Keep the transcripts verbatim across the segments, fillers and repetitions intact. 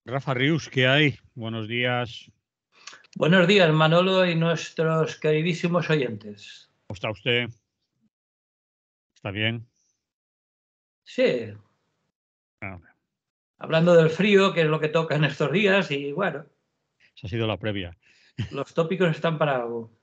Rafa Rius, ¿qué hay? Buenos días. Buenos días, Manolo y nuestros queridísimos oyentes. ¿Cómo está usted? ¿Está bien? Sí, Ah, hablando del frío, que es lo que toca en estos días, y bueno, esa ha sido la previa. los tópicos están para algo.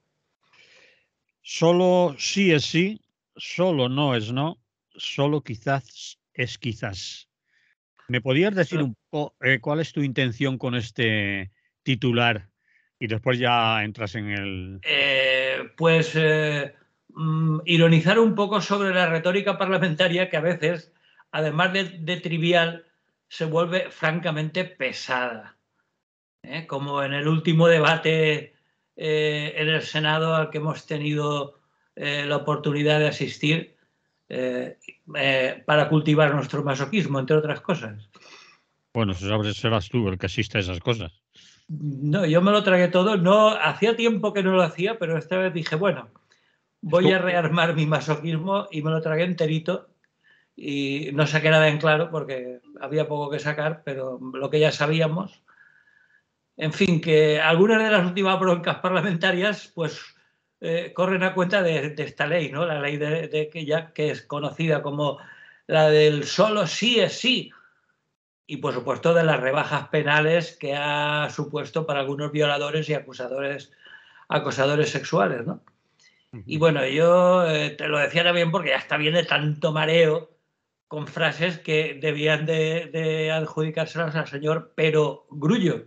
Solo sí es sí, solo no es no, solo quizás es quizás. ¿Me podías decir un poco eh, cuál es tu intención con este titular? Y después ya entras en el... Eh, pues eh, mm, ironizar un poco sobre la retórica parlamentaria que a veces, además de, de trivial, se vuelve francamente pesada. ¿eh? Como en el último debate eh, en el Senado al que hemos tenido eh, la oportunidad de asistir eh, eh, para cultivar nuestro masoquismo, entre otras cosas. Bueno, eso sabes, serás tú el que asiste a esas cosas. No, yo me lo tragué todo. No, hacía tiempo que no lo hacía, pero esta vez dije, bueno, voy Esto, a rearmar mi masoquismo y me lo tragué enterito. Y no saqué nada en claro porque había poco que sacar, pero lo que ya sabíamos. En fin, que algunas de las últimas broncas parlamentarias, pues, eh, corren a cuenta de, de, esta ley, ¿no? La ley de, de que ya que es conocida como la del solo sí es sí. Y, por supuesto, de las rebajas penales que ha supuesto para algunos violadores y acusadores, acosadores sexuales, ¿no? Y uh-huh. bueno, yo eh, te lo decía también porque ya está bien de tanto mareo con frases que debían de, de adjudicárselas al señor Pero Grullo.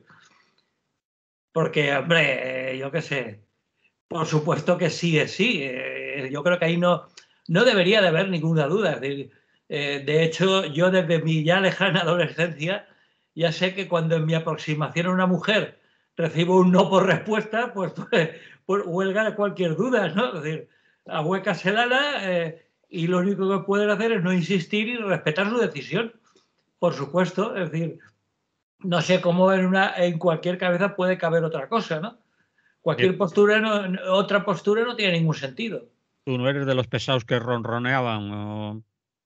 Porque, hombre, eh, yo qué sé, por supuesto que sí es sí. Eh, yo creo que ahí no, no debería de haber ninguna duda. Es decir, eh, de hecho, yo desde mi ya lejana adolescencia ya sé que cuando en mi aproximación a una mujer recibo un no por respuesta, pues, pues, pues huelga cualquier duda, ¿no? Es decir, ahuecas el ala eh, y lo único que pueden hacer es no insistir y respetar su decisión. Por supuesto, es decir, no sé cómo en, una, en cualquier cabeza puede caber otra cosa, ¿no? Cualquier postura, no, otra postura no tiene ningún sentido. ¿Tú no eres de los pesados que ronroneaban? O...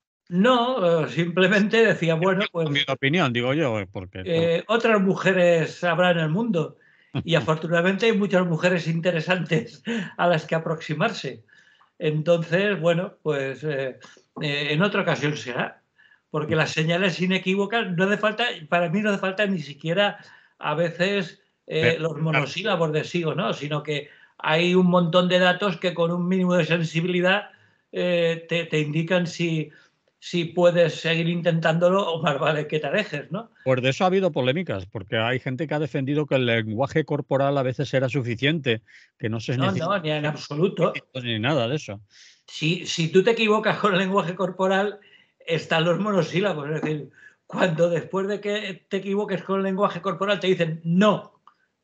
No, simplemente decía, bueno, pues Mi opinión, digo yo, porque... Por... eh, otras mujeres habrá en el mundo y afortunadamente hay muchas mujeres interesantes a las que aproximarse. Entonces, bueno, pues eh, eh, en otra ocasión será, porque las señales inequívocas no hace falta, para mí no hace falta ni siquiera a veces eh, los monosílabos de sí o no, sino que hay un montón de datos que con un mínimo de sensibilidad eh, te, te indican si, si puedes seguir intentándolo o más vale que te alejes, ¿no? Pues de eso ha habido polémicas, porque hay gente que ha defendido que el lenguaje corporal a veces era suficiente, que no se No, necesita no, ni en absoluto. ni nada de eso. Si, si tú te equivocas con el lenguaje corporal, están los monosílabos. Es decir, cuando después de que te equivoques con el lenguaje corporal te dicen no,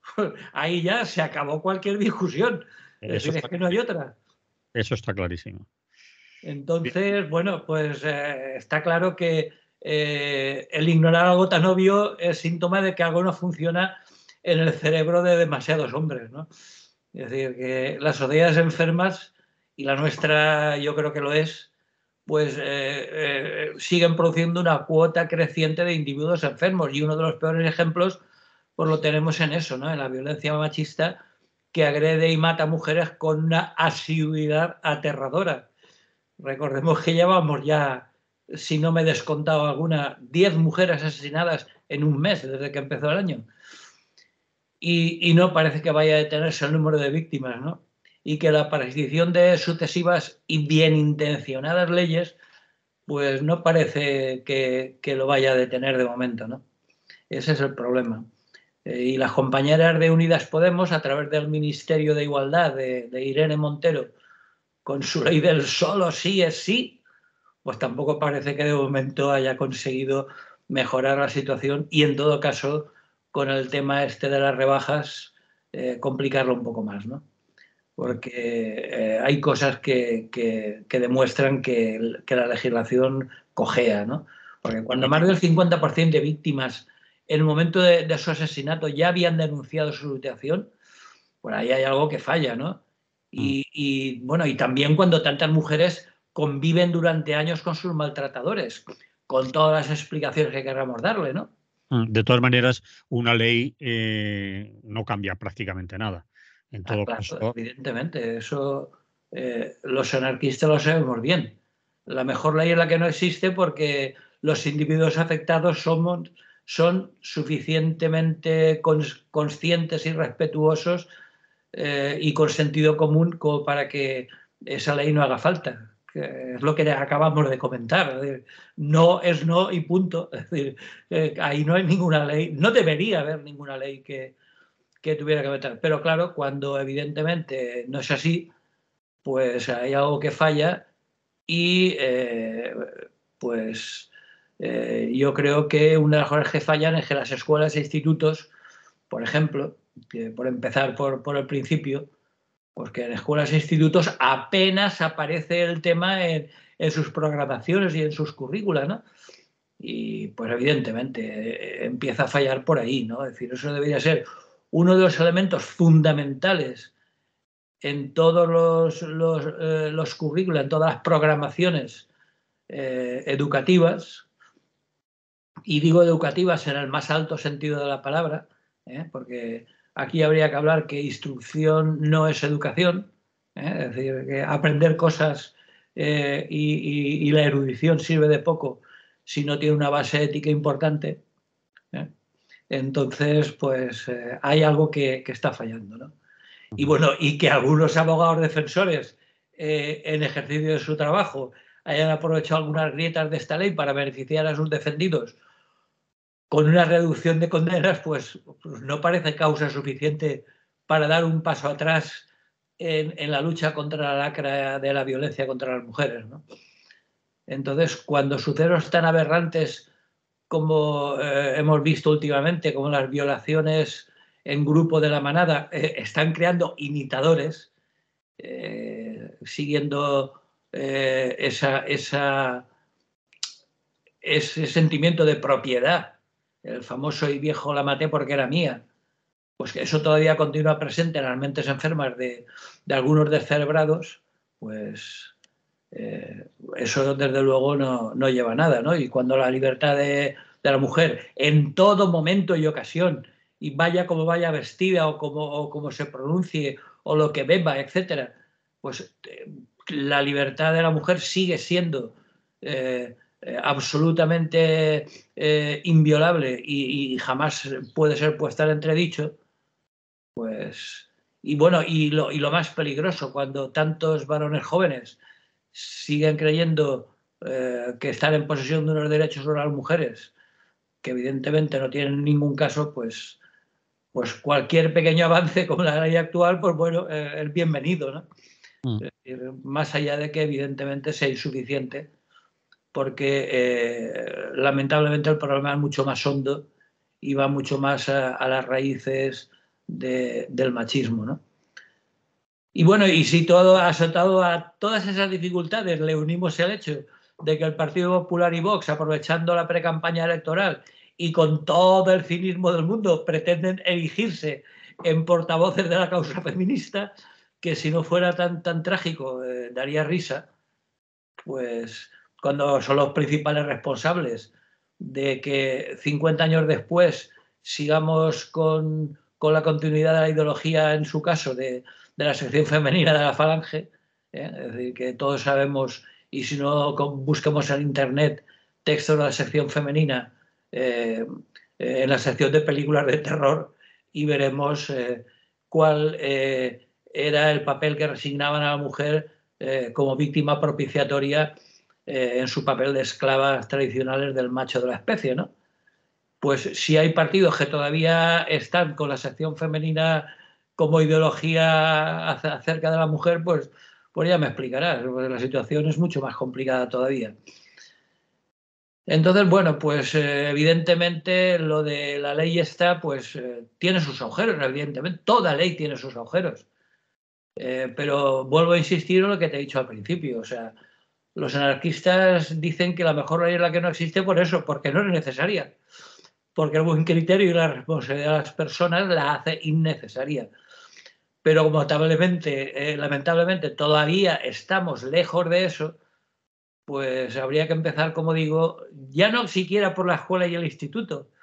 ahí ya se acabó cualquier discusión. Es Eso decir, es está, que no hay otra. eso está clarísimo. Entonces, bueno, pues eh, está claro que eh, el ignorar algo tan obvio es síntoma de que algo no funciona en el cerebro de demasiados hombres, ¿no? Es decir, que las sociedades enfermas, y la nuestra yo creo que lo es, pues eh, eh, siguen produciendo una cuota creciente de individuos enfermos. Y uno de los peores ejemplos, pues lo tenemos en eso, ¿no? En la violencia machista que agrede y mata a mujeres con una asiduidad aterradora. Recordemos que llevamos ya, si no me he descontado alguna, diez mujeres asesinadas en un mes desde que empezó el año. Y, y no parece que vaya a detenerse el número de víctimas, ¿no? Y que la aparición de sucesivas y bien intencionadas leyes pues no parece que, que, lo vaya a detener de momento, ¿no? Ese es el problema. Eh, y las compañeras de Unidas Podemos, a través del Ministerio de Igualdad de, de Irene Montero, con su ley del solo sí es sí, pues tampoco parece que de momento haya conseguido mejorar la situación y, en todo caso, con el tema este de las rebajas, eh, complicarlo un poco más, ¿no? Porque eh, hay cosas que, que, que demuestran que, que, la legislación cojea, ¿no? Porque cuando más del cincuenta por ciento de víctimas en el momento de, de su asesinato ya habían denunciado su situación, por ahí hay algo que falla, ¿no? Y, y bueno, y también cuando tantas mujeres conviven durante años con sus maltratadores, con todas las explicaciones que queramos darle, ¿no? De todas maneras, una ley eh, no cambia prácticamente nada. En Ah, todo claro, caso, evidentemente, eso eh, los anarquistas lo sabemos bien. La mejor ley es la que no existe porque los individuos afectados somos, son suficientemente cons conscientes y respetuosos eh, y con sentido común como para que esa ley no haga falta. Que es lo que acabamos de comentar. Es decir, no es no y punto. Es decir, eh, ahí no hay ninguna ley, no debería haber ninguna ley que, que tuviera que meter. Pero claro, cuando evidentemente no es así, pues hay algo que falla y eh, pues eh, yo creo que una de las cosas que fallan es que las escuelas e institutos, por ejemplo, que por empezar por, por el principio, porque en escuelas e institutos apenas aparece el tema en, en sus programaciones y en sus currículas, ¿no? Y pues evidentemente eh, empieza a fallar por ahí, ¿no? Es decir, eso debería ser uno de los elementos fundamentales en todos los, los, eh, los currículos, en todas las programaciones eh, educativas, y digo educativas en el más alto sentido de la palabra, ¿eh? Porque aquí habría que hablar que instrucción no es educación, ¿eh? Es decir, que aprender cosas eh, y, y, y la erudición sirve de poco si no tiene una base ética importante. ¿eh? Entonces, pues eh, hay algo que, que está fallando, ¿no? Y bueno, y que algunos abogados defensores eh, en ejercicio de su trabajo hayan aprovechado algunas grietas de esta ley para beneficiar a sus defendidos con una reducción de condenas, pues, pues no parece causa suficiente para dar un paso atrás en, en, la lucha contra la lacra de la violencia contra las mujeres, ¿no? Entonces, cuando sucesos tan aberrantes como eh, hemos visto últimamente, como las violaciones en grupo de la manada, eh, están creando imitadores, eh, siguiendo eh, esa, esa, ese sentimiento de propiedad, el famoso y viejo la maté porque era mía, pues que eso todavía continúa presente en las mentes enfermas de, de algunos descerebrados, pues eh, eso desde luego no, no lleva a nada, ¿no? Y cuando la libertad de, de la mujer en todo momento y ocasión, y vaya como vaya vestida o como, o como se pronuncie o lo que beba, etcétera, pues eh, la libertad de la mujer sigue siendo eh, eh, absolutamente eh, inviolable y, y jamás puede ser puesta en entredicho, pues... Y bueno, y lo, y lo más peligroso, cuando tantos varones jóvenes siguen creyendo eh, que están en posesión de unos derechos sobre las mujeres, que evidentemente no tienen ningún caso, pues, pues cualquier pequeño avance con la ley actual, pues bueno, eh, es bienvenido, ¿no? Mm. Es decir, más allá de que evidentemente sea insuficiente, porque eh, lamentablemente el problema es mucho más hondo y va mucho más a, a las raíces de, del machismo, ¿no? Y bueno, y si todo ha soltado a todas esas dificultades, le unimos el hecho de que el Partido Popular y Vox, aprovechando la precampaña electoral y con todo el cinismo del mundo, pretenden erigirse en portavoces de la causa feminista, que si no fuera tan, tan trágico eh, daría risa, pues cuando son los principales responsables de que cincuenta años después sigamos con, con la continuidad de la ideología, en su caso, de, de la sección femenina de la Falange, ¿eh? Es decir, que todos sabemos, y si no busquemos en internet textos de la sección femenina eh, eh, en la sección de películas de terror y veremos eh, cuál eh, era el papel que resignaban a la mujer eh, como víctima propiciatoria eh, en su papel de esclavas tradicionales del macho de la especie, ¿no? Pues si hay partidos que todavía están con la sección femenina como ideología acerca de la mujer, pues, pues ya me explicarás, porque la situación es mucho más complicada todavía. Entonces, bueno, pues eh, evidentemente lo de la ley esta, pues eh, tiene sus agujeros, evidentemente, toda ley tiene sus agujeros. Eh, pero vuelvo a insistir en lo que te he dicho al principio, o sea, los anarquistas dicen que la mejor ley es la que no existe por eso, porque no es necesaria, porque el buen criterio y la responsabilidad de las personas la hace innecesaria. Pero como lamentablemente, eh, lamentablemente todavía estamos lejos de eso, pues habría que empezar, como digo, ya no siquiera por la escuela y el instituto,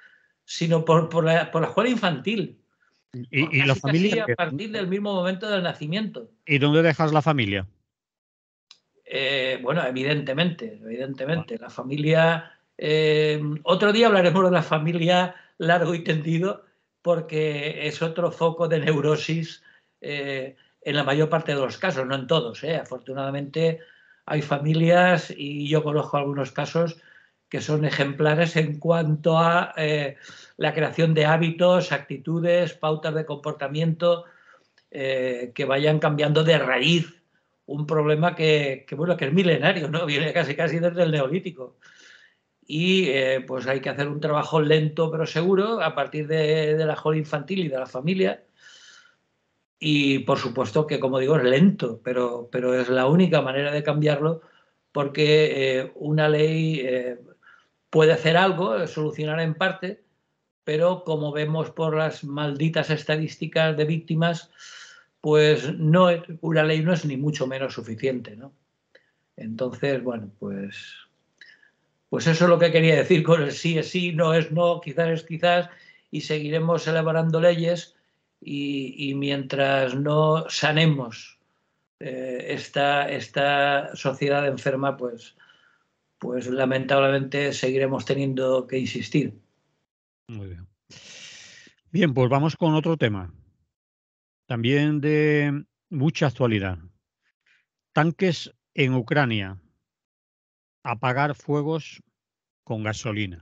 sino por, por, la, por la escuela infantil. ¿Y, y la Casi, casi familia? a partir del mismo momento del nacimiento. ¿Y dónde dejas la familia? Eh, bueno, evidentemente, evidentemente. La familia... Eh, otro día hablaremos de la familia largo y tendido, porque es otro foco de neurosis eh, en la mayor parte de los casos, no en todos. ¿eh? Afortunadamente hay familias, y yo conozco algunos casos, que son ejemplares en cuanto a eh, la creación de hábitos, actitudes, pautas de comportamiento eh, que vayan cambiando de raíz un problema que, que, bueno, que es milenario, ¿no? Viene casi casi desde el Neolítico. Y eh, pues hay que hacer un trabajo lento pero seguro a partir de, de la escuela infantil y de la familia. Y por supuesto que, como digo, es lento, pero, pero es la única manera de cambiarlo, porque eh, una ley eh, puede hacer algo, solucionar en parte, pero como vemos por las malditas estadísticas de víctimas, pues no, una ley no es ni mucho menos suficiente, ¿no? Entonces, bueno, pues, pues eso es lo que quería decir con el sí es sí, no es no, quizás es quizás, y seguiremos elaborando leyes y, y mientras no sanemos eh, esta, esta sociedad enferma, pues, pues lamentablemente seguiremos teniendo que insistir. Muy bien. Bien, pues vamos con otro tema, también de mucha actualidad. Tanques en Ucrania, apagar fuegos con gasolina.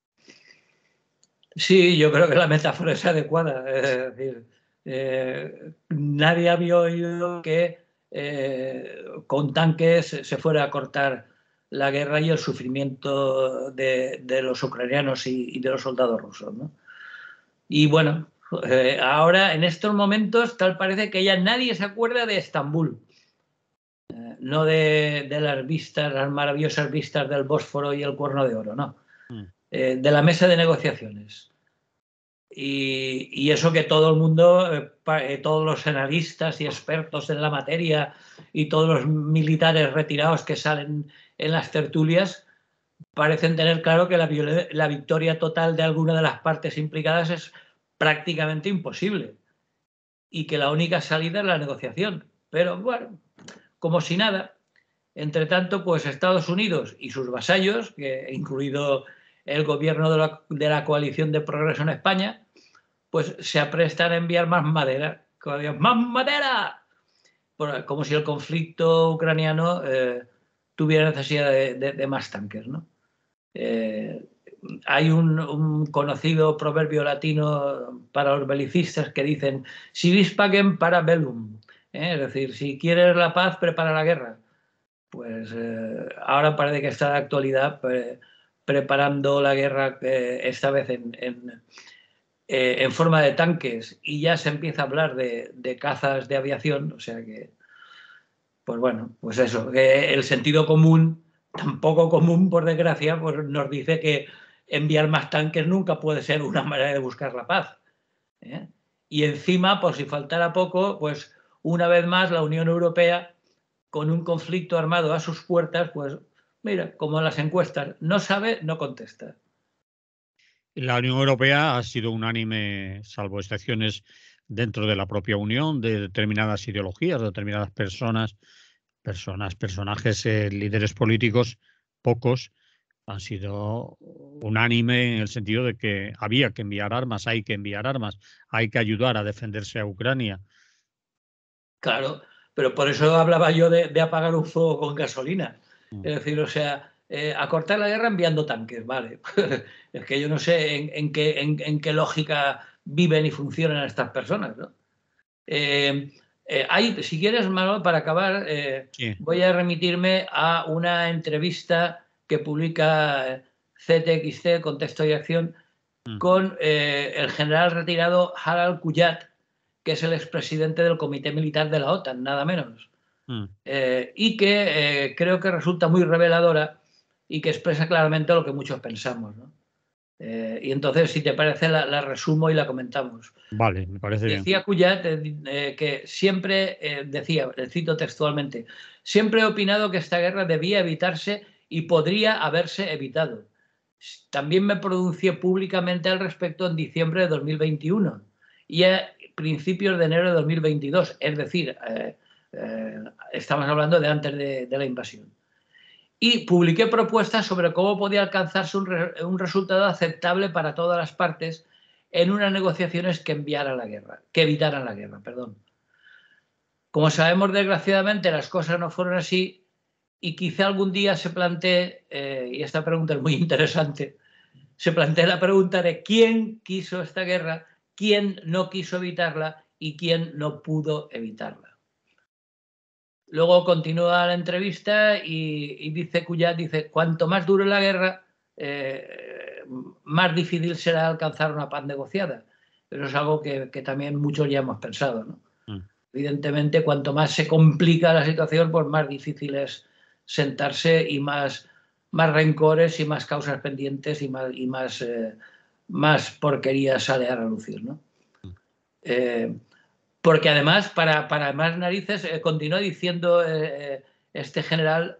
Sí, yo creo que la metáfora es adecuada. Es decir, eh, nadie había oído que eh, con tanques se fuera a cortar la guerra y el sufrimiento de, de los ucranianos y, y, de los soldados rusos, ¿no? Y bueno, eh, ahora en estos momentos tal parece que ya nadie se acuerda de Estambul, eh, no de, de las vistas, las maravillosas vistas del Bósforo y el Cuerno de Oro, no, Mm. eh, de la mesa de negociaciones. Y, y eso que todo el mundo, eh, todos los analistas y expertos en la materia y todos los militares retirados que salen en las tertulias parecen tener claro que la, la victoria total de alguna de las partes implicadas es prácticamente imposible y que la única salida es la negociación. Pero bueno, como si nada. Entre tanto, pues Estados Unidos y sus vasallos, que, incluido el gobierno de la, de la coalición de progreso en España, pues se aprestan a enviar más madera. ¡Más madera! Bueno, como si el conflicto ucraniano eh, tuviera necesidad de, de, de, más tanques, ¿no? Eh, hay un, un, conocido proverbio latino para los belicistas que dicen si vis pacem para bellum, ¿eh? Es decir, si quieres la paz, prepara la guerra. Pues eh, ahora parece que está de actualidad pre preparando la guerra, eh, esta vez en, en Eh, en forma de tanques, y ya se empieza a hablar de, de cazas de aviación, o sea que, pues bueno, pues eso, que el sentido común, tan poco común por desgracia, pues nos dice que enviar más tanques nunca puede ser una manera de buscar la paz. ¿eh? Y encima, por si faltara poco, pues una vez más la Unión Europea, con un conflicto armado a sus puertas, pues mira, como en las encuestas, no sabe, no contesta. La Unión Europea ha sido unánime, salvo excepciones dentro de la propia Unión, de determinadas ideologías, de determinadas personas, personas, personajes, eh, líderes políticos, pocos, han sido unánime en el sentido de que había que enviar armas, hay que enviar armas, hay que ayudar a defenderse a Ucrania. Claro, pero por eso hablaba yo de, de apagar un fuego con gasolina. Mm. Es decir, o sea, eh, acortar la guerra enviando tanques, vale. Es que yo no sé en, en, qué, en, en, qué lógica viven y funcionan estas personas, ¿no? Eh, eh, hay, si quieres, Manuel, para acabar, eh, Sí. voy a remitirme a una entrevista que publica C T X T, Contexto y Acción, mm. con eh, el general retirado Harald Kuyat, que es el expresidente del Comité Militar de la OTAN, nada menos. Mm. Eh, y que eh, creo que resulta muy reveladora y que expresa claramente lo que muchos pensamos, ¿no? Eh, y entonces, si te parece, la, la resumo y la comentamos. Vale, me parece bien. Decía Kuyat eh, que siempre, eh, decía, le cito textualmente, siempre he opinado que esta guerra debía evitarse y podría haberse evitado. También me pronuncié públicamente al respecto en diciembre de dos mil veintiuno y a principios de enero de dos mil veintidós, es decir, eh, eh, estamos hablando de antes de, de la invasión. Y publiqué propuestas sobre cómo podía alcanzarse un, re, un resultado aceptable para todas las partes en unas negociaciones que enviaran la guerra, que evitaran la guerra, perdón. Como sabemos, desgraciadamente, las cosas no fueron así y quizá algún día se plantee, eh, y esta pregunta es muy interesante, se plantea la pregunta de quién quiso esta guerra, quién no quiso evitarla y quién no pudo evitarla. Luego continúa la entrevista y, y dice Cuyat, dice, cuanto más dure la guerra, eh, más difícil será alcanzar una paz negociada. Pero es algo que, que también muchos ya hemos pensado, ¿no? Mm. Evidentemente, cuanto más se complica la situación, pues más difícil es sentarse y más, más rencores y más causas pendientes y más, y más, eh, más porquería sale a relucir, ¿no? Mm. Eh, Porque además, para, para más narices, eh, continúa diciendo eh, este general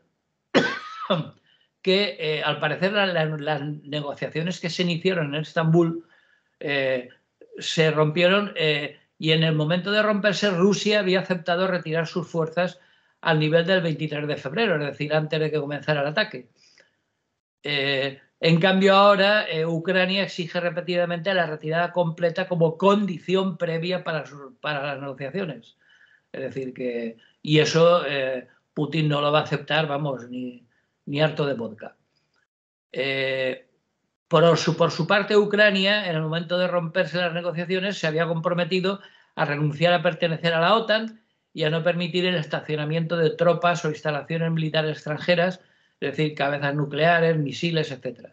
que eh, al parecer la, la, las negociaciones que se iniciaron en Estambul eh, se rompieron eh, y en el momento de romperse Rusia había aceptado retirar sus fuerzas al nivel del veintitrés de febrero, es decir, antes de que comenzara el ataque. Eh, en cambio ahora eh, Ucrania exige repetidamente la retirada completa como condición previa para, sus, para las negociaciones. Es decir que, y eso eh, Putin no lo va a aceptar, vamos, ni, ni harto de vodka. Eh, por, su, por su parte, Ucrania, en el momento de romperse las negociaciones, se había comprometido a renunciar a pertenecer a la OTAN y a no permitir el estacionamiento de tropas o instalaciones militares extranjeras, es decir, cabezas nucleares, misiles, etcétera.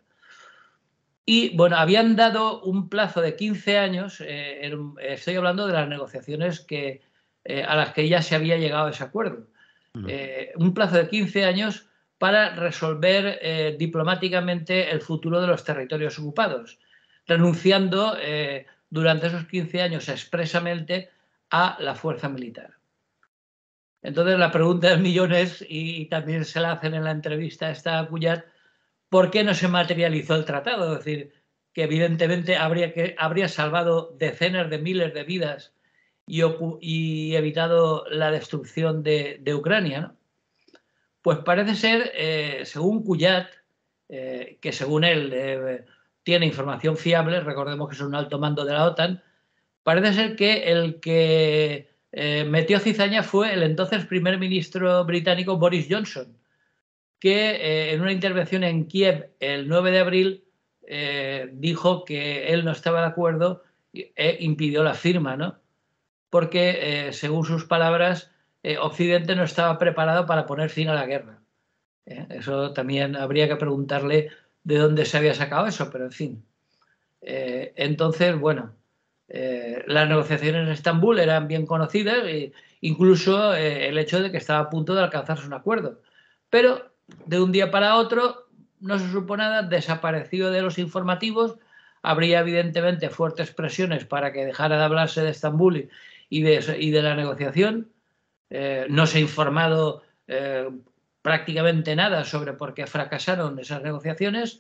Y bueno, habían dado un plazo de quince años, eh, en, estoy hablando de las negociaciones que, eh, a las que ya se había llegado a ese acuerdo, eh, un plazo de quince años para resolver eh, diplomáticamente el futuro de los territorios ocupados, renunciando eh, durante esos quince años expresamente a la fuerza militar. Entonces la pregunta del millón es, y también se la hacen en la entrevista a esta Cuyat, ¿por qué no se materializó el tratado? Es decir, que evidentemente habría, que, habría salvado decenas de miles de vidas y, y evitado la destrucción de, de Ucrania, ¿no? Pues parece ser, eh, según Cuyat, eh, que según él eh, tiene información fiable, recordemos que es un alto mando de la OTAN, parece ser que el que eh, metió cizaña fue el entonces primer ministro británico Boris Johnson, que eh, en una intervención en Kiev el nueve de abril eh, dijo que él no estaba de acuerdo e impidió la firma, ¿no? Porque, eh, según sus palabras, eh, Occidente no estaba preparado para poner fin a la guerra. ¿Eh? Eso también habría que preguntarle de dónde se había sacado eso, pero en fin. Eh, entonces, bueno, eh, las negociaciones en Estambul eran bien conocidas, e incluso eh, el hecho de que estaba a punto de alcanzarse un acuerdo. Pero de un día para otro no se supo nada, desapareció de los informativos, habría evidentemente fuertes presiones para que dejara de hablarse de Estambul y de, y de la negociación. Eh, no se ha informado eh, prácticamente nada sobre por qué fracasaron esas negociaciones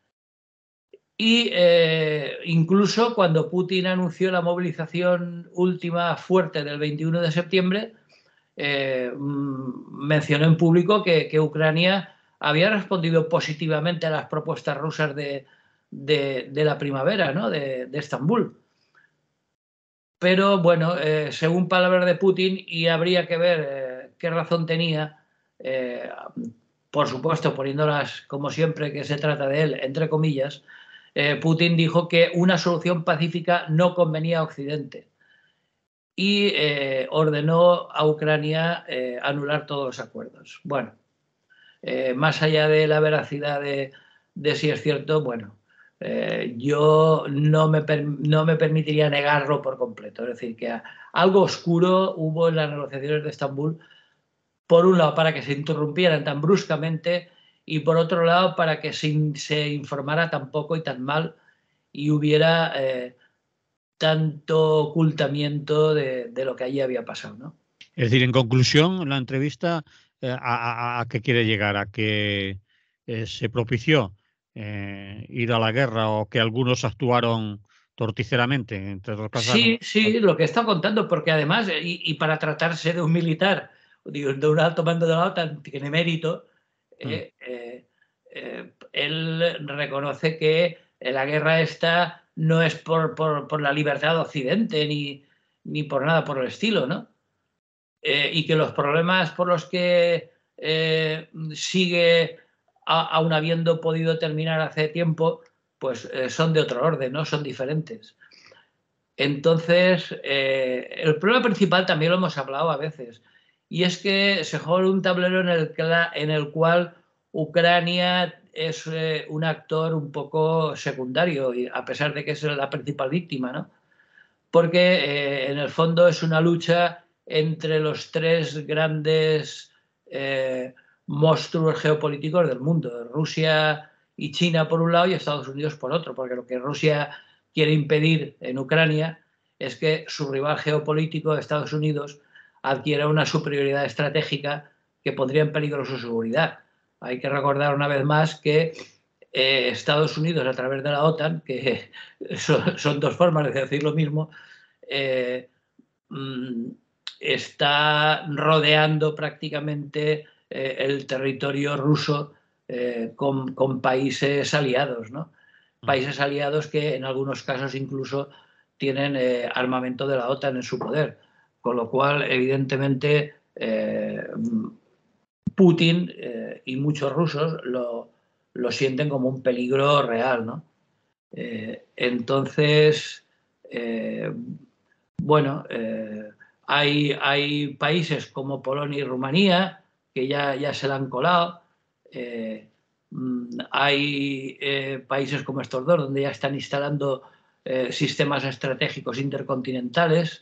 y eh, incluso cuando Putin anunció la movilización última fuerte del veintiuno de septiembre, eh, mencionó en público que, que Ucrania había respondido positivamente a las propuestas rusas de, de, de la primavera, ¿no? de, de Estambul. Pero bueno, eh, según palabras de Putin, y habría que ver eh, qué razón tenía, eh, por supuesto poniéndolas como siempre que se trata de él, entre comillas, eh, Putin dijo que una solución pacífica no convenía a Occidente y eh, ordenó a Ucrania eh, anular todos los acuerdos. Bueno, eh, más allá de la veracidad de, de si es cierto, bueno, eh, yo no me, no me permitiría negarlo por completo. Es decir, que algo oscuro hubo en las negociaciones de Estambul, por un lado para que se interrumpieran tan bruscamente y por otro lado para que se, se informara tan poco y tan mal y hubiera eh, tanto ocultamiento de, de lo que allí había pasado, ¿no? Es decir, en conclusión, la entrevista, eh, a, a, ¿a qué quiere llegar? A que eh, se propició eh, ir a la guerra o que algunos actuaron torticeramente, entre otras cosas. Sí, sí, lo que está contando, porque además, y, y para tratarse de un militar, digo, de un alto mando de la OTAN, tiene mérito, eh, eh, eh, él reconoce que la guerra esta no es por, por, por la libertad de Occidente ni, ni por nada por el estilo, ¿no? Eh, y que los problemas por los que eh, sigue a, aún habiendo podido terminar hace tiempo, pues eh, son de otro orden, ¿no? Son diferentes. Entonces, eh, el problema principal también lo hemos hablado a veces, y es que se juega un tablero en el, en el cual Ucrania es eh, un actor un poco secundario, a pesar de que es la principal víctima, ¿no? Porque eh, en el fondo es una lucha entre los tres grandes eh, monstruos geopolíticos del mundo, Rusia y China por un lado y Estados Unidos por otro, porque lo que Rusia quiere impedir en Ucrania es que su rival geopolítico, Estados Unidos, adquiera una superioridad estratégica que pondría en peligro su seguridad. Hay que recordar una vez más que eh, Estados Unidos, a través de la OTAN, que son, son dos formas de decir lo mismo, eh, está rodeando prácticamente eh, el territorio ruso eh, con, con, países aliados, ¿no? Países aliados que en algunos casos incluso tienen eh, armamento de la OTAN en su poder, con lo cual evidentemente eh, Putin eh, y muchos rusos lo, lo, sienten como un peligro real, ¿no? Eh, entonces, eh, bueno, eh, hay, hay países como Polonia y Rumanía que ya, ya se la han colado. Eh, hay eh, países como estos dos donde ya están instalando eh, sistemas estratégicos intercontinentales.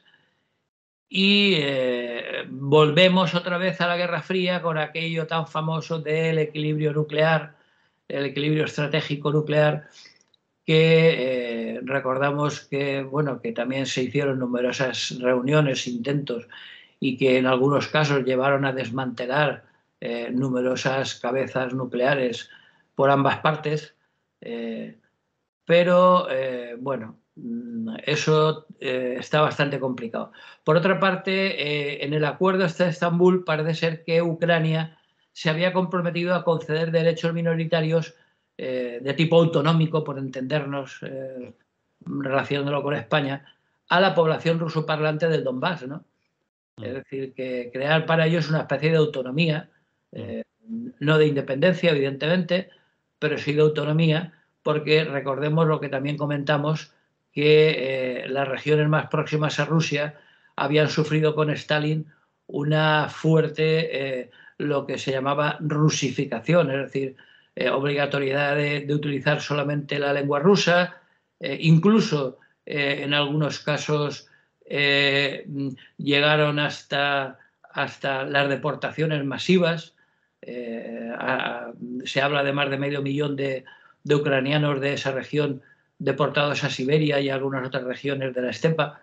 Y eh, volvemos otra vez a la Guerra Fría con aquello tan famoso del equilibrio nuclear, el equilibrio estratégico nuclear, que eh, recordamos que, bueno, que también se hicieron numerosas reuniones, intentos, y que en algunos casos llevaron a desmantelar eh, numerosas cabezas nucleares por ambas partes. Eh, pero, eh, bueno, eso eh, está bastante complicado. Por otra parte, eh, en el acuerdo este de Estambul parece ser que Ucrania se había comprometido a conceder derechos minoritarios eh, de tipo autonómico, por entendernos, eh, relacionándolo con España, a la población rusoparlante del Donbass, ¿no? Es decir, que crear para ellos una especie de autonomía, eh, no de independencia, evidentemente, pero sí de autonomía, porque recordemos lo que también comentamos, que eh, las regiones más próximas a Rusia habían sufrido con Stalin una fuerte, eh, lo que se llamaba rusificación, es decir, eh, obligatoriedad de, de, utilizar solamente la lengua rusa, eh, incluso eh, en algunos casos eh, llegaron hasta, hasta las deportaciones masivas. Eh, a, se habla de más de medio millón de, de ucranianos de esa región deportados a Siberia y a algunas otras regiones de la estepa,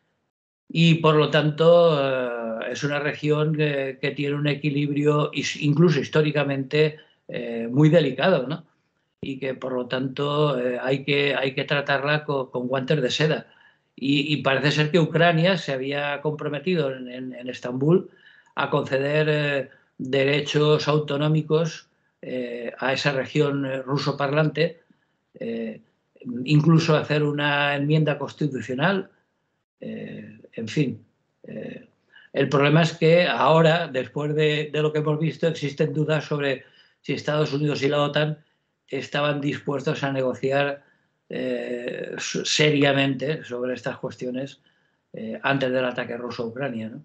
y por lo tanto eh, es una región que, que tiene un equilibrio incluso históricamente eh, muy delicado, ¿no? Y que por lo tanto eh, hay, que, hay que tratarla con, con guantes de seda. Y, y parece ser que Ucrania se había comprometido en, en, en Estambul a conceder eh, derechos autonómicos eh, a esa región eh, ruso parlante, eh, incluso hacer una enmienda constitucional, eh, en fin. Eh, el problema es que ahora, después de, de lo que hemos visto, existen dudas sobre si Estados Unidos y la OTAN estaban dispuestos a negociar eh, seriamente sobre estas cuestiones eh, antes del ataque ruso a Ucrania, ¿no?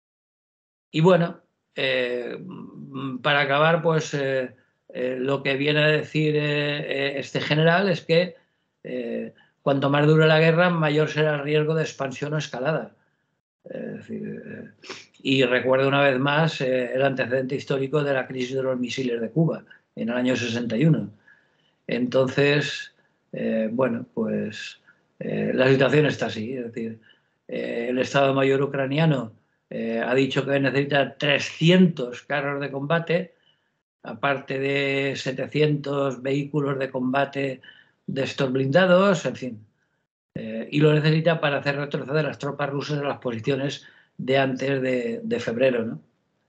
Y bueno, eh, para acabar, pues eh, eh, lo que viene a decir eh, este general es que eh, cuanto más dure la guerra, mayor será el riesgo de expansión o escalada. Es decir, eh, y recuerdo una vez más eh, el antecedente histórico de la crisis de los misiles de Cuba en el año sesenta y uno. Entonces, eh, bueno, pues eh, la situación está así. Es decir, eh, el Estado Mayor ucraniano eh, ha dicho que necesita trescientos carros de combate, aparte de setecientos vehículos de combate de estos blindados, en fin. Eh, y lo necesita para hacer retroceder las tropas rusas a las posiciones de antes de, de febrero, ¿no?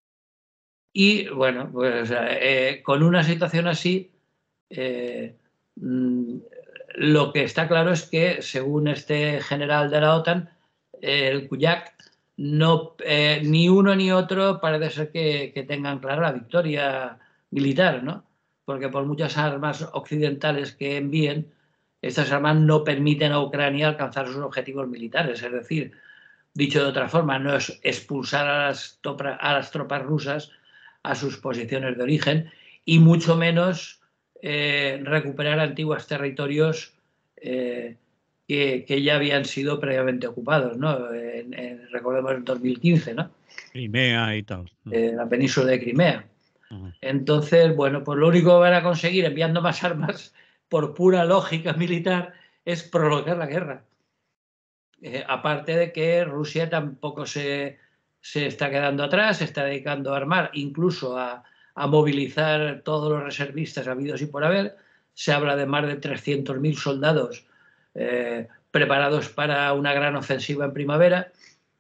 Y bueno, pues eh, con una situación así, eh, mm, lo que está claro es que, según este general de la OTAN, eh, el Kuyak, no, eh, ni uno ni otro parece ser que, que tengan clara la victoria militar, ¿no? Porque por muchas armas occidentales que envíen, estas armas no permiten a Ucrania alcanzar sus objetivos militares. Es decir, dicho de otra forma, no es expulsar a las, a las tropas rusas a sus posiciones de origen y mucho menos eh, recuperar antiguos territorios eh, que, que, ya habían sido previamente ocupados, ¿no? En, en, recordemos en dos mil quince, ¿no? Crimea y tal. Eh, la península de Crimea. Uh-huh. Entonces, bueno, pues lo único que van a conseguir enviando más armas por pura lógica militar es prolongar la guerra. Eh, aparte de que Rusia tampoco se, se está quedando atrás, se está dedicando a armar, incluso a, a movilizar todos los reservistas habidos y por haber. Se habla de más de trescientos mil soldados eh, preparados para una gran ofensiva en primavera.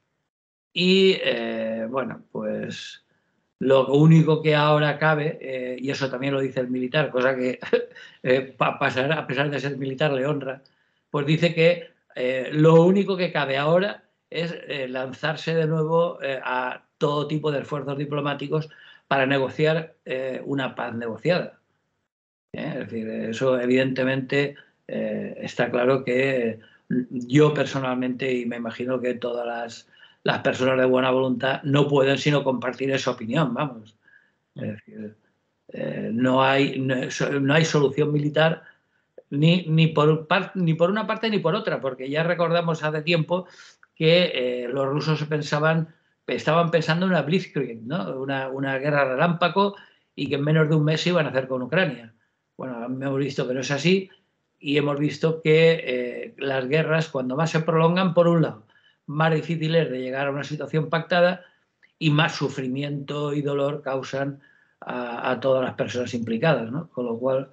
Y eh, bueno, pues lo único que ahora cabe, eh, y eso también lo dice el militar, cosa que eh, pasar, a pesar de ser militar le honra, pues dice que eh, lo único que cabe ahora es eh, lanzarse de nuevo eh, a todo tipo de esfuerzos diplomáticos para negociar eh, una paz negociada. ¿Eh? Es decir, eso evidentemente eh, está claro que yo personalmente, y me imagino que todas las, las personas de buena voluntad, no pueden sino compartir esa opinión, vamos. Es decir, eh, no, hay, no, no hay solución militar ni, ni, por par, ni por una parte ni por otra, porque ya recordamos hace tiempo que eh, los rusos pensaban, estaban pensando en una blitzkrieg, ¿no? una, una guerra relámpago, y que en menos de un mes iban a hacer con Ucrania. Bueno, hemos visto que no es así y hemos visto que eh, las guerras, cuando más se prolongan, por un lado, más difícil es de llegar a una situación pactada y más sufrimiento y dolor causan a, a todas las personas implicadas, ¿no? Con lo cual,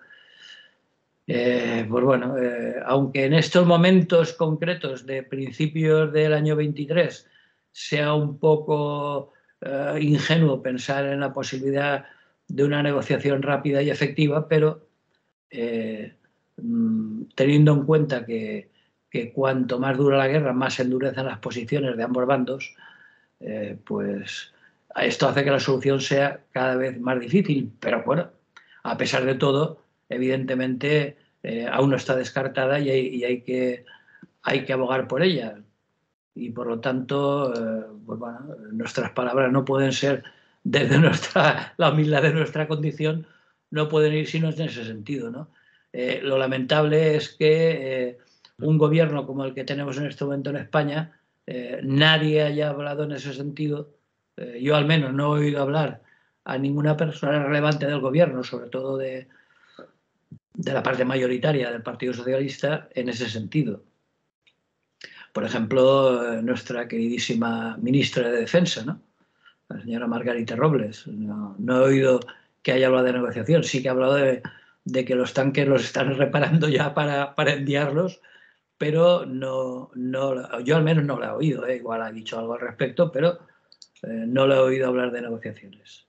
eh, pues bueno, eh, aunque en estos momentos concretos de principios del año veintitrés sea un poco eh, ingenuo pensar en la posibilidad de una negociación rápida y efectiva, pero eh, teniendo en cuenta que, que cuanto más dura la guerra, más se endurecen las posiciones de ambos bandos, eh, pues esto hace que la solución sea cada vez más difícil. Pero bueno, a pesar de todo, evidentemente eh, aún no está descartada y hay, y hay, que, hay que abogar por ella. Y por lo tanto, eh, pues bueno, nuestras palabras no pueden ser, desde nuestra, la humildad de nuestra condición, no pueden ir sino en ese sentido, ¿no? Eh, lo lamentable es que eh, un gobierno como el que tenemos en este momento en España, eh, nadie haya hablado en ese sentido. Eh, yo al menos no he oído hablar a ninguna persona relevante del gobierno, sobre todo de, de la parte mayoritaria del Partido Socialista, en ese sentido. Por ejemplo, nuestra queridísima ministra de Defensa, ¿no? La señora Margarita Robles. No, no he oído que haya hablado de negociación, sí que ha hablado de, de que los tanques los están reparando ya para, para enviarlos, pero no, no, yo al menos no la he oído, ¿eh? Igual ha dicho algo al respecto, pero eh, no le he oído hablar de negociaciones.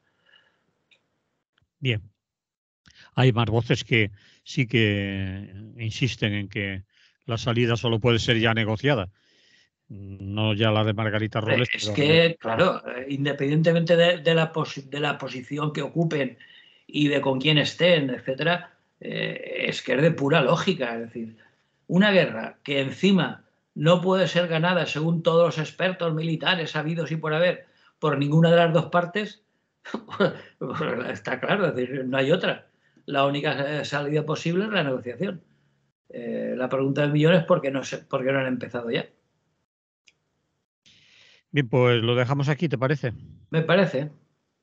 Bien. Hay más voces que sí que insisten en que la salida solo puede ser ya negociada. No ya la de Margarita Robles. Es pero que, claro, independientemente de, de, la pos, de la posición que ocupen y de con quién estén, etcétera, eh, es que es de pura lógica. Es decir, una guerra que encima no puede ser ganada, según todos los expertos militares habidos y por haber, por ninguna de las dos partes, está claro, es decir, no hay otra. La única salida posible es la negociación. Eh, la pregunta del millón es por qué no, se, por qué no han empezado ya. Bien, pues lo dejamos aquí, ¿te parece? Me parece.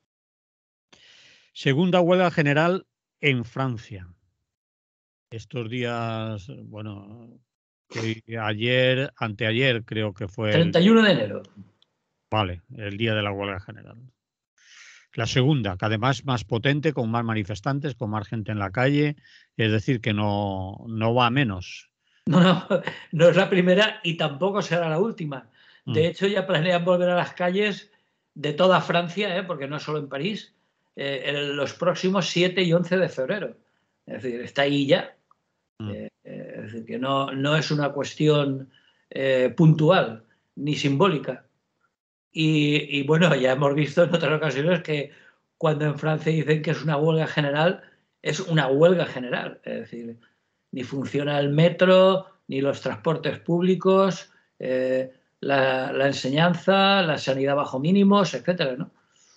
Segunda huelga general en Francia. Estos días, bueno, que ayer, anteayer creo que fue el... treinta y uno de enero. Vale, el día de la huelga general. La segunda, que además más potente, con más manifestantes, con más gente en la calle, es decir, que no, no va a menos. No, no, no es la primera y tampoco será la última. De Mm. hecho, ya planean volver a las calles de toda Francia, ¿eh? Porque no es solo en París, eh, en los próximos siete y once de febrero. Es decir, está ahí ya. Mm. Eh, eh, es decir, que no, no es una cuestión eh, puntual ni simbólica. Y, y bueno, ya hemos visto en otras ocasiones que cuando en Francia dicen que es una huelga general, es una huelga general. Es decir, ni funciona el metro, ni los transportes públicos, eh, la, la enseñanza, la sanidad bajo mínimos, etcétera, ¿no?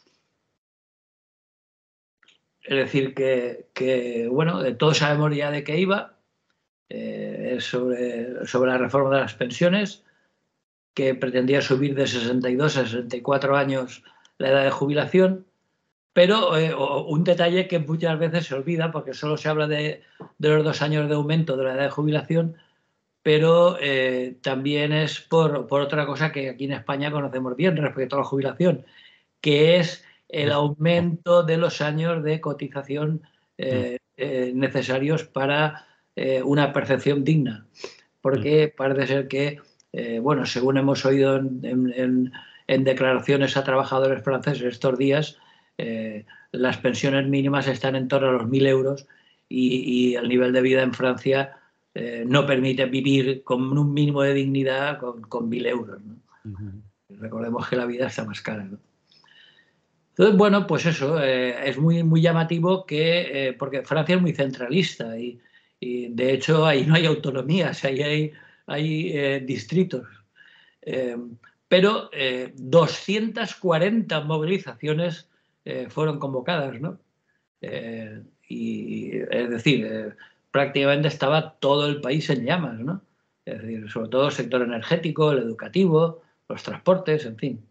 Es decir, que, que, bueno, todos sabemos ya de qué iba, eh, sobre, sobre la reforma de las pensiones, que pretendía subir de sesenta y dos a sesenta y cuatro años la edad de jubilación, pero eh, un detalle que muchas veces se olvida porque solo se habla de, de los dos años de aumento de la edad de jubilación, pero eh, también es por, por otra cosa que aquí en España conocemos bien respecto a la jubilación, que es el aumento de los años de cotización eh, eh, necesarios para eh, una percepción digna. Porque parece ser que, eh, bueno, según hemos oído en, en, en, declaraciones a trabajadores franceses estos días, eh, las pensiones mínimas están en torno a los mil euros y, y el nivel de vida en Francia eh, no permite vivir con un mínimo de dignidad con, con mil euros, ¿no? Uh-huh. Recordemos que la vida está más cara, ¿no? Entonces, bueno, pues eso, eh, es muy, muy llamativo que, eh, porque Francia es muy centralista y, y de hecho ahí no hay autonomías, ahí hay, hay eh, distritos. Eh, pero eh, doscientas cuarenta movilizaciones eh, fueron convocadas, ¿no? Eh, y, es decir, eh, prácticamente estaba todo el país en llamas, ¿no? Es decir, sobre todo el sector energético, el educativo, los transportes, en fin.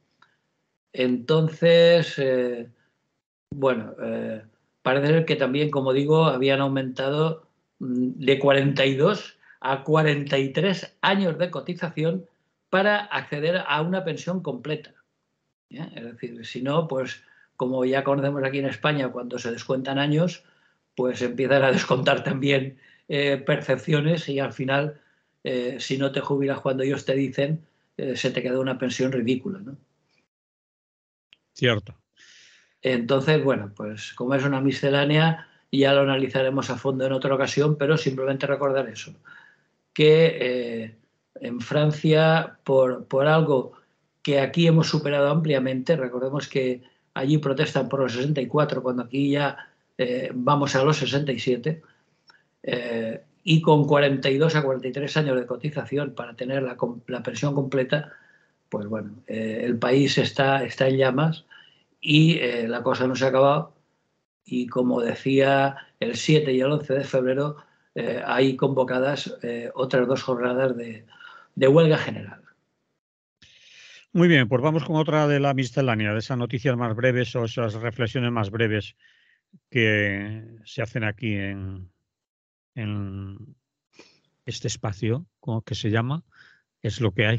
Entonces, eh, bueno, eh, parece ser que también, como digo, habían aumentado de cuarenta y dos a cuarenta y tres años de cotización para acceder a una pensión completa. ¿Eh? Es decir, si no, pues como ya conocemos aquí en España, cuando se descuentan años, pues empiezan a descontar también eh, percepciones y al final, eh, si no te jubilas cuando ellos te dicen, eh, se te queda una pensión ridícula, ¿no? Cierto. Entonces, bueno, pues como es una miscelánea, ya lo analizaremos a fondo en otra ocasión, pero simplemente recordar eso, que eh, en Francia, por, por algo que aquí hemos superado ampliamente, recordemos que allí protestan por los sesenta y cuatro, cuando aquí ya eh, vamos a los sesenta y siete, eh, y con cuarenta y dos a cuarenta y tres años de cotización para tener la, la pensión completa, pues bueno, eh, el país está, está en llamas y eh, la cosa no se ha acabado. Y como decía, el siete y el once de febrero eh, hay convocadas eh, otras dos jornadas de, de huelga general. Muy bien, pues vamos con otra de la miscelánea, de esas noticias más breves o esas reflexiones más breves que se hacen aquí en, en este espacio, como que se llama, es lo que hay.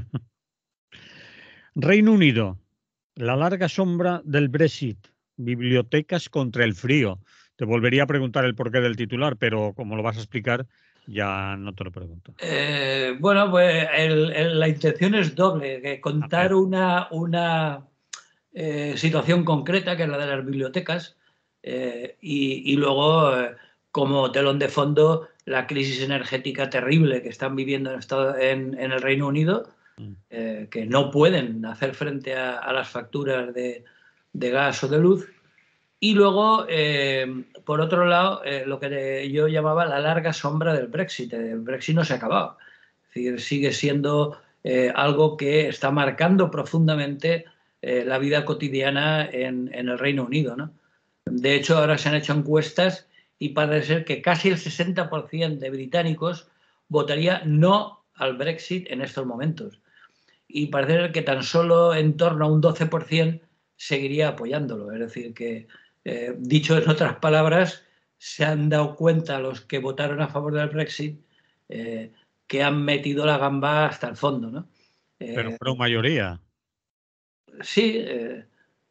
Reino Unido, la larga sombra del Brexit, bibliotecas contra el frío. Te volvería a preguntar el porqué del titular, pero como lo vas a explicar, ya no te lo pregunto. Eh, bueno, pues el, el, la intención es doble, que contar una, una eh, situación concreta, que es la de las bibliotecas, eh, y, y luego, eh, como telón de fondo, la crisis energética terrible que están viviendo en, estado, en, en el Reino Unido, eh, que no pueden hacer frente a, a las facturas de, de gas o de luz. Y luego, eh, por otro lado, eh, lo que yo llamaba la larga sombra del Brexit. El Brexit no se ha acabado. Es decir, sigue siendo eh, algo que está marcando profundamente eh, la vida cotidiana en, en el Reino Unido, ¿no? De hecho, ahora se han hecho encuestas y parece ser que casi el sesenta por ciento de británicos votaría no al Brexit en estos momentos. Y parece ser que tan solo en torno a un doce por ciento seguiría apoyándolo. Es decir, que Eh, dicho en otras palabras, se han dado cuenta los que votaron a favor del Brexit eh, que han metido la gamba hasta el fondo, ¿no? Pero Eh, fueron mayoría. sí, eh,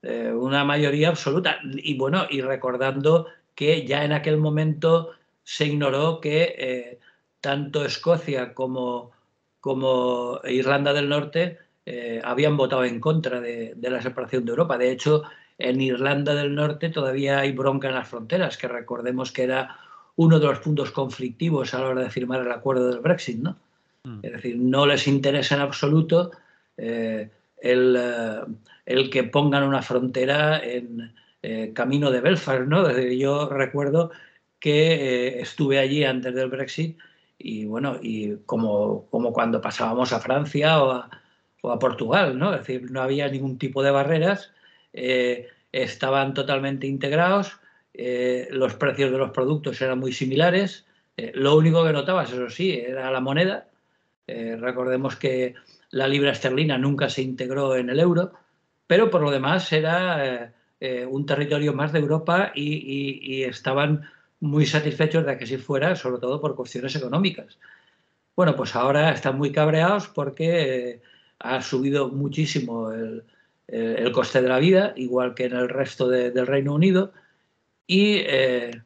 eh, una mayoría absoluta. Y bueno, y recordando que ya en aquel momento se ignoró que eh, tanto Escocia como, como Irlanda del Norte eh, habían votado en contra de, de la separación de Europa. De hecho, en Irlanda del Norte todavía hay bronca en las fronteras, que recordemos que era uno de los puntos conflictivos a la hora de firmar el acuerdo del Brexit, ¿no? Mm. Es decir, no les interesa en absoluto eh, el, eh, el que pongan una frontera en eh, camino de Belfast, ¿no? Es decir, yo recuerdo que eh, estuve allí antes del Brexit y bueno, y como, como cuando pasábamos a Francia o a, o a Portugal, ¿no? Es decir, no había ningún tipo de barreras, eh, estaban totalmente integrados, eh, los precios de los productos eran muy similares, eh, lo único que notabas, eso sí, era la moneda. Eh, recordemos que la libra esterlina nunca se integró en el euro, pero por lo demás era eh, eh, un territorio más de Europa y, y, y, estaban muy satisfechos de que así fuera, sobre todo por cuestiones económicas. Bueno, pues ahora están muy cabreados porque eh, ha subido muchísimo el, eh, el, coste de la vida, igual que en el resto de, del Reino Unido, y eh,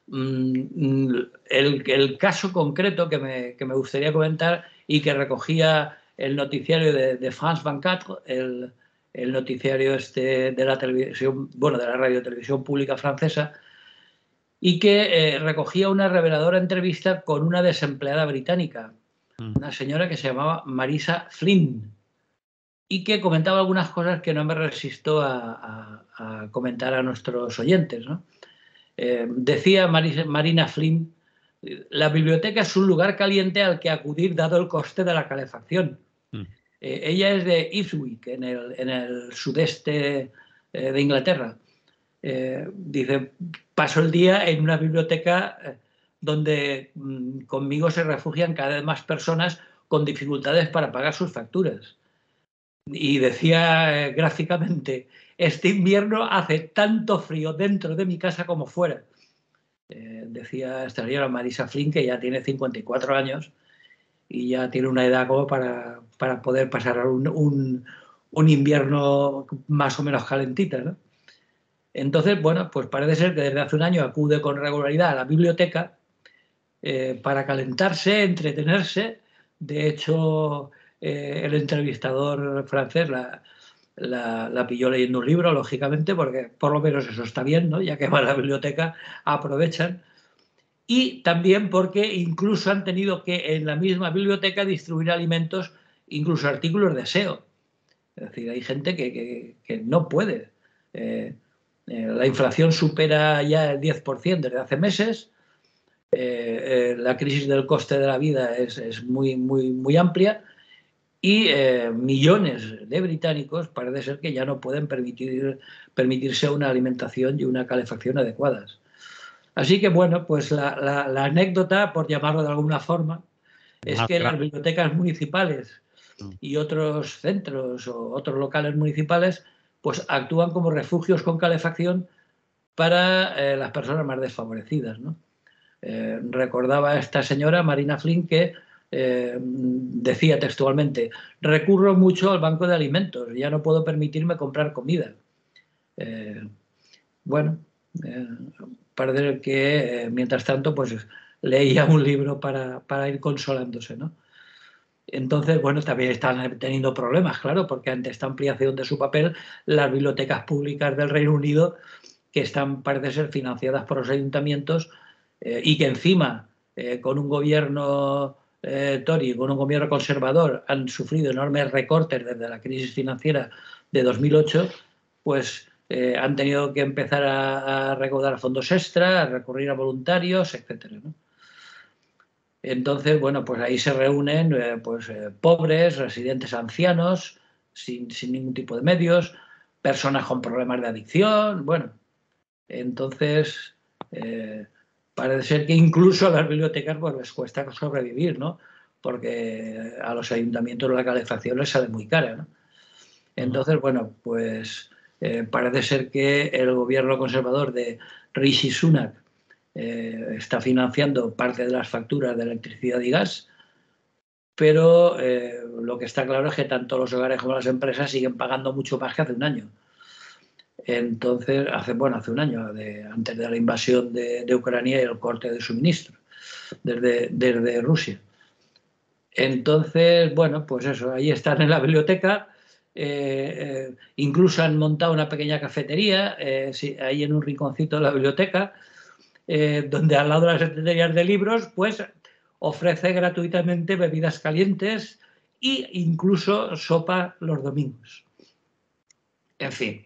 el, el, caso concreto que me, que me, gustaría comentar y que recogía el noticiario de, de France veinticuatro, el, el noticiario este de la televisión, bueno, de la radio televisión pública francesa, y que eh, recogía una reveladora entrevista con una desempleada británica, Mm. una señora que se llamaba Marisa Flynn, y que comentaba algunas cosas que no me resisto a, a, a comentar a nuestros oyentes, ¿no? Eh, decía Marina Flynn, la biblioteca es un lugar caliente al que acudir dado el coste de la calefacción. Mm. Eh, ella es de Ipswich, en el, en el sudeste eh, de Inglaterra. Eh, dice, paso el día en una biblioteca eh, donde mm, conmigo se refugian cada vez más personas con dificultades para pagar sus facturas. Y decía eh, gráficamente, este invierno hace tanto frío dentro de mi casa como fuera. Eh, decía esta señora Marisa Flynn, que ya tiene cincuenta y cuatro años y ya tiene una edad como para, para poder pasar un, un, un, invierno más o menos calentita, ¿no? Entonces, bueno, pues parece ser que desde hace un año acude con regularidad a la biblioteca eh, para calentarse, entretenerse. De hecho, eh, el entrevistador francés la, la, la pilló leyendo un libro, lógicamente, porque por lo menos eso está bien, ¿no? Ya que va a la biblioteca, aprovechan. Y también porque incluso han tenido que en la misma biblioteca distribuir alimentos, incluso artículos de aseo. Es decir, hay gente que, que, que no puede. Eh, eh, la inflación supera ya el diez por ciento desde hace meses. Eh, eh, la crisis del coste de la vida es, es muy, muy, muy amplia y eh, millones de británicos parece ser que ya no pueden permitir, permitirse una alimentación y una calefacción adecuadas. Así que, bueno, pues la, la, la anécdota, por llamarlo de alguna forma, es que las bibliotecas municipales y otros centros o otros locales municipales pues actúan como refugios con calefacción para eh, las personas más desfavorecidas, ¿no? Eh, recordaba esta señora, Marina Flynn, que eh, decía textualmente, recurro mucho al banco de alimentos, ya no puedo permitirme comprar comida. Eh, bueno, eh, parece que eh, mientras tanto pues leía un libro para, para ir consolándose, ¿no? Entonces, bueno, también están teniendo problemas, claro, porque ante esta ampliación de su papel, las bibliotecas públicas del Reino Unido, que están, parece ser, financiadas por los ayuntamientos eh, y que encima, eh, con un gobierno eh, Tory, con un gobierno conservador, han sufrido enormes recortes desde la crisis financiera de dos mil ocho, pues eh, han tenido que empezar a, a recaudar fondos extra, a recurrir a voluntarios, etcétera, ¿no? Entonces, bueno, pues ahí se reúnen eh, pues, eh, pobres, residentes ancianos, sin, sin ningún tipo de medios, personas con problemas de adicción, bueno. Entonces, eh, parece ser que incluso a las bibliotecas pues, les cuesta sobrevivir, ¿no? Porque a los ayuntamientos la calefacción les sale muy cara, ¿no? Entonces, bueno, pues eh, parece ser que el gobierno conservador de Rishi Sunak Eh, está financiando parte de las facturas de electricidad y gas, pero eh, lo que está claro es que tanto los hogares como las empresas siguen pagando mucho más que hace un año. Entonces, hace, bueno, hace un año, de, antes de la invasión de, de Ucrania y el corte de suministro desde, desde Rusia. Entonces, bueno, pues eso, ahí están en la biblioteca. Eh, eh, incluso han montado una pequeña cafetería eh, sí, ahí en un rinconcito de la biblioteca, eh, donde al lado de las estanterías de libros, pues ofrece gratuitamente bebidas calientes e incluso sopa los domingos. En fin,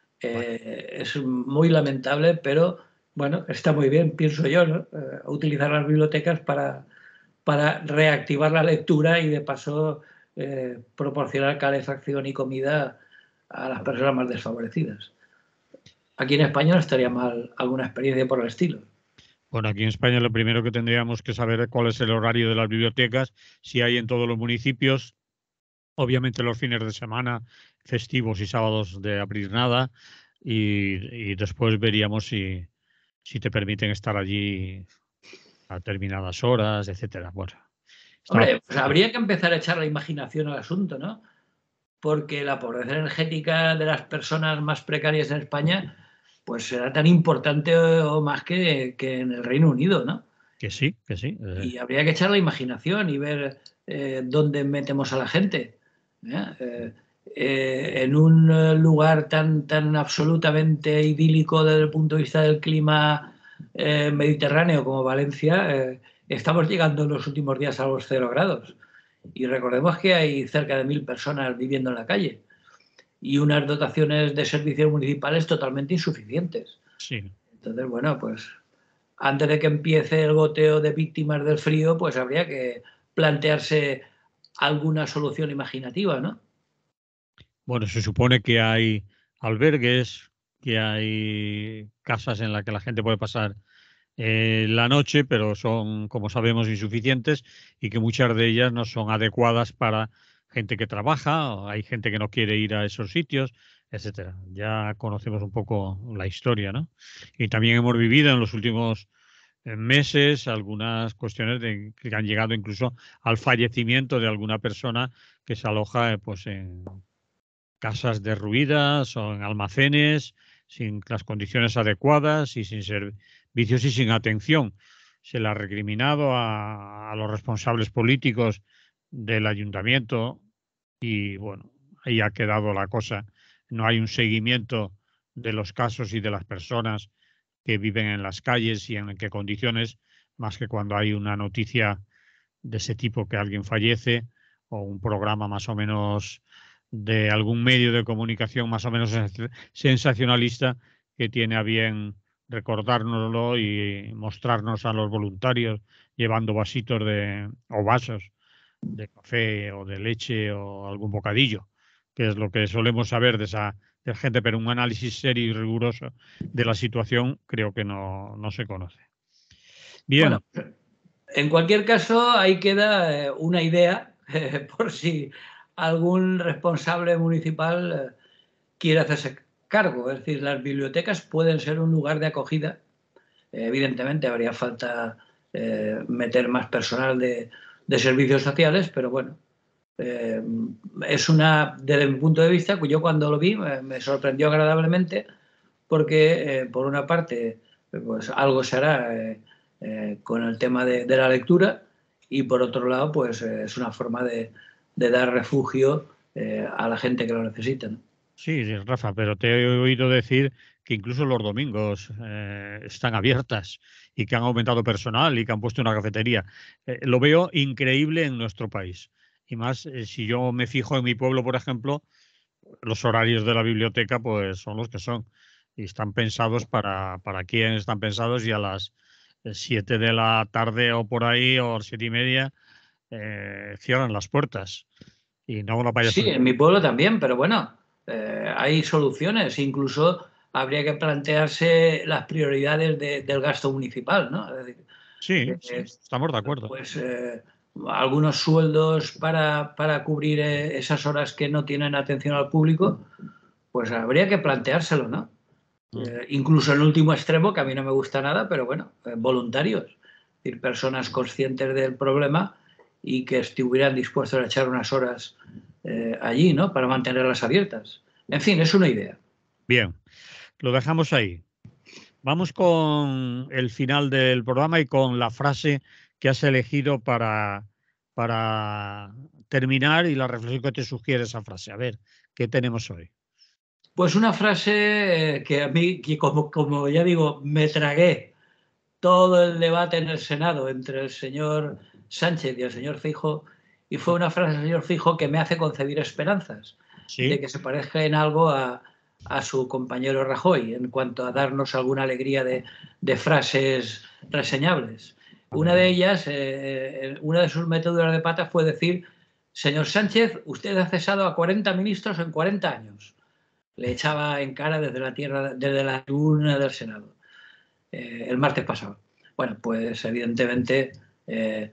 eh, es muy lamentable, pero bueno, está muy bien, pienso yo, ¿no? Eh, utilizar las bibliotecas para, para reactivar la lectura y de paso eh, proporcionar calefacción y comida a las personas más desfavorecidas. Aquí en España no estaría mal alguna experiencia por el estilo. Bueno, aquí en España lo primero que tendríamos que saber es cuál es el horario de las bibliotecas, si hay en todos los municipios, obviamente los fines de semana, festivos y sábados de abrir nada, y, y después veríamos si, si te permiten estar allí a determinadas horas, etcétera. Bueno, estaba... Hombre, pues habría que empezar a echar la imaginación al asunto, ¿no? Porque la pobreza energética de las personas más precarias en España pues será tan importante o más que, que en el Reino Unido, ¿no? Que sí, que sí. Eh. Y habría que echar la imaginación y ver eh, dónde metemos a la gente. ¿eh? Eh, eh, en un lugar tan, tan absolutamente idílico desde el punto de vista del clima eh, mediterráneo como Valencia, eh, estamos llegando en los últimos días a los cero grados. Y recordemos que hay cerca de mil personas viviendo en la calle y unas dotaciones de servicios municipales totalmente insuficientes. Sí. Entonces, bueno, pues antes de que empiece el goteo de víctimas del frío, pues habría que plantearse alguna solución imaginativa, ¿no? Bueno, se supone que hay albergues, que hay casas en las que la gente puede pasar eh, la noche, pero son, como sabemos, insuficientes y que muchas de ellas no son adecuadas para gente que trabaja, o hay gente que no quiere ir a esos sitios, etcétera. Ya conocemos un poco la historia, ¿no? Y también hemos vivido en los últimos eh, meses algunas cuestiones de, que han llegado incluso al fallecimiento de alguna persona que se aloja eh, pues en casas derruidas o en almacenes sin las condiciones adecuadas y sin servicios y sin atención. Se le ha recriminado a, a los responsables políticos del ayuntamiento y bueno, ahí ha quedado la cosa. No hay un seguimiento de los casos y de las personas que viven en las calles y en qué condiciones, más que cuando hay una noticia de ese tipo que alguien fallece o un programa más o menos de algún medio de comunicación más o menos sensacionalista que tiene a bien recordárnoslo y mostrarnos a los voluntarios llevando vasitos de, o vasos de café o de leche o algún bocadillo, que es lo que solemos saber de esa de gente, pero un análisis serio y riguroso de la situación creo que no, no se conoce. Bien. Bueno, en cualquier caso, ahí queda eh, una idea eh, por si algún responsable municipal eh, quiere hacerse cargo. Es decir, las bibliotecas pueden ser un lugar de acogida. Eh, evidentemente, habría falta eh, meter más personal de, de servicios sociales, pero bueno, eh, es una, desde mi punto de vista, yo cuando lo vi me, me sorprendió agradablemente porque, eh, por una parte, pues algo se hará eh, eh, con el tema de, de, la lectura y, por otro lado, pues eh, es una forma de, de dar refugio eh, a la gente que lo necesita, ¿no? Sí, sí, Rafa, pero te he oído decir que incluso los domingos eh, están abiertas y que han aumentado personal y que han puesto una cafetería. Eh, lo veo increíble en nuestro país. Y más, eh, si yo me fijo en mi pueblo, por ejemplo, los horarios de la biblioteca pues son los que son. Y están pensados para, para quién están pensados y a las siete de la tarde o por ahí o a las siete y media eh, cierran las puertas. Y no la vayas Sí, a... en mi pueblo también, pero bueno, eh, hay soluciones. Incluso habría que plantearse las prioridades de, del gasto municipal, ¿no? Es decir, Sí, sí, eh, estamos de acuerdo. pues eh, algunos sueldos para, para cubrir eh, esas horas que no tienen atención al público, pues habría que planteárselo, ¿no? Mm. Eh, incluso el último extremo, que a mí no me gusta nada, pero bueno, eh, voluntarios, es decir, personas conscientes del problema y que estuvieran dispuestos a echar unas horas eh, allí, ¿no? Para mantenerlas abiertas. En fin, es una idea. Bien, lo dejamos ahí. Vamos con el final del programa y con la frase que has elegido para, para terminar y la reflexión que te sugiere esa frase. A ver, ¿qué tenemos hoy? Pues una frase que a mí, que como, como ya digo, me tragué todo el debate en el Senado entre el señor Sánchez y el señor Feijóo, y fue una frase del señor Feijóo que me hace concebir esperanzas ¿Sí? de que se parezca en algo a, a su compañero Rajoy en cuanto a darnos alguna alegría de, de frases reseñables. Una de ellas, eh, una de sus meteduras de pata fue decir: señor Sánchez, usted ha cesado a cuarenta ministros en cuarenta años. Le echaba en cara desde la tierra, desde la tribuna del Senado, eh, el martes pasado. Bueno, pues evidentemente eh,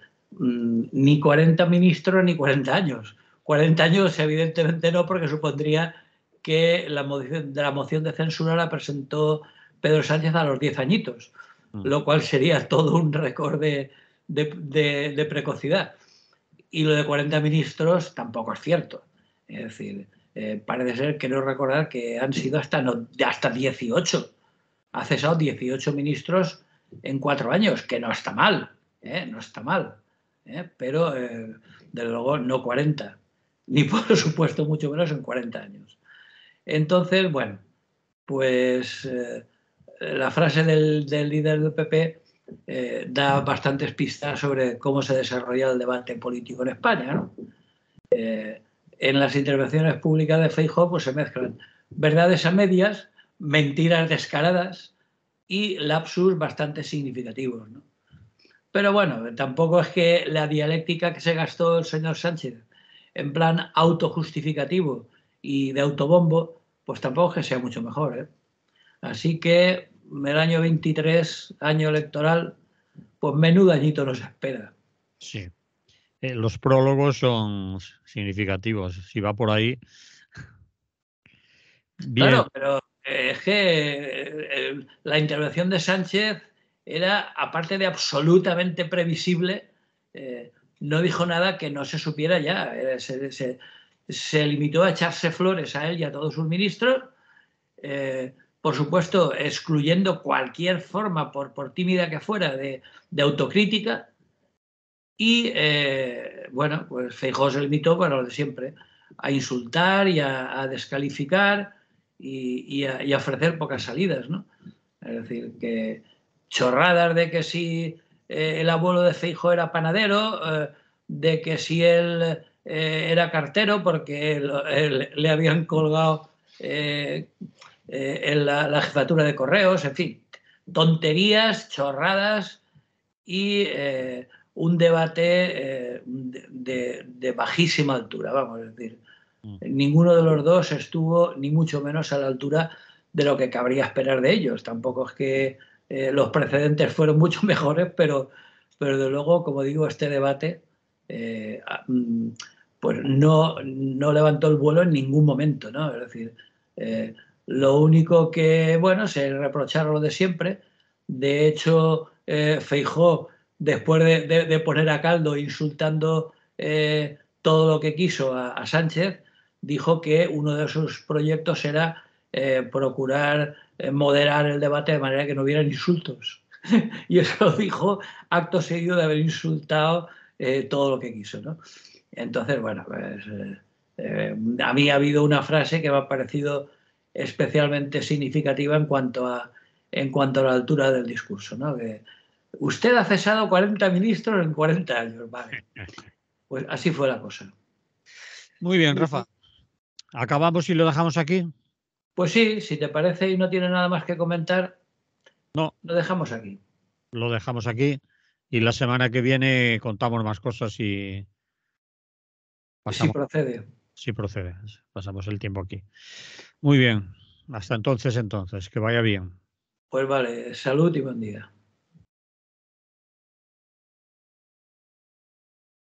ni cuarenta ministros ni cuarenta años. cuarenta años evidentemente no, porque supondría que la moción, de la moción de censura la presentó Pedro Sánchez a los diez añitos, mm. lo cual sería todo un récord de, de, de, de precocidad. Y lo de cuarenta ministros tampoco es cierto. Es decir, eh, parece ser, quiero recordar que han sido hasta, no, hasta dieciocho. Ha cesado dieciocho ministros en cuatro años, que no está mal, ¿eh? no está mal, ¿eh? pero eh, desde luego no cuarenta, ni por supuesto mucho menos en cuarenta años. Entonces, bueno, pues eh, la frase del, del líder del P P eh, da bastantes pistas sobre cómo se desarrolla el debate político en España, ¿no? Eh, en las intervenciones públicas de Feijóo pues se mezclan verdades a medias, mentiras descaradas y lapsus bastante significativos, ¿no? Pero bueno, tampoco es que la dialéctica que se gastó el señor Sánchez en plan autojustificativo y de autobombo, pues tampoco es que sea mucho mejor, ¿eh? Así que el año veintitrés, año electoral, pues menudo añito nos espera. Sí. Eh, los prólogos son significativos. Si va por ahí. Bien. Claro, pero es que la intervención de Sánchez era, aparte de absolutamente previsible, eh, no dijo nada que no se supiera ya. Se, se, se limitó a echarse flores a él y a todos sus ministros, eh, por supuesto, excluyendo cualquier forma, por, por tímida que fuera, de, de autocrítica. Y, eh, bueno, pues Feijóo se limitó, para lo de siempre, a insultar y a, a descalificar y, y, a, y a ofrecer pocas salidas, ¿no? Es decir, que chorradas de que si eh, el abuelo de Feijóo era panadero, eh, de que si él eh, era cartero porque él, él, le habían colgado eh, eh, en la, la jefatura de correos, en fin, tonterías, chorradas y eh, un debate eh, de, de, de bajísima altura, vamos a decir. Ninguno de los dos estuvo ni mucho menos a la altura de lo que cabría esperar de ellos. Tampoco es que eh, los precedentes fueron mucho mejores, pero, pero de luego, como digo, este debate eh, pues no, no levantó el vuelo en ningún momento, ¿no? Es decir, eh, lo único que, bueno, se reprocharon lo de siempre. De hecho, eh, Feijóo, después de, de, de, poner a caldo insultando eh, todo lo que quiso a, a Sánchez, dijo que uno de sus proyectos era eh, procurar eh, moderar el debate de manera que no hubieran insultos. Y eso lo dijo acto seguido de haber insultado eh, todo lo que quiso, ¿no? Entonces, bueno, pues, eh, eh, a mí ha habido una frase que me ha parecido especialmente significativa en cuanto a, en cuanto a la altura del discurso, ¿no? Que usted ha cesado cuarenta ministros en cuarenta años, vale. Pues así fue la cosa. Muy bien, Rafa. ¿Acabamos y lo dejamos aquí? Pues sí, si te parece y no tiene nada más que comentar, no, lo dejamos aquí. Lo dejamos aquí y la semana que viene contamos más cosas y pasamos, si procede. Si procede. Pasamos el tiempo aquí. Muy bien. Hasta entonces, entonces. Que vaya bien. Pues vale. Salud y buen día.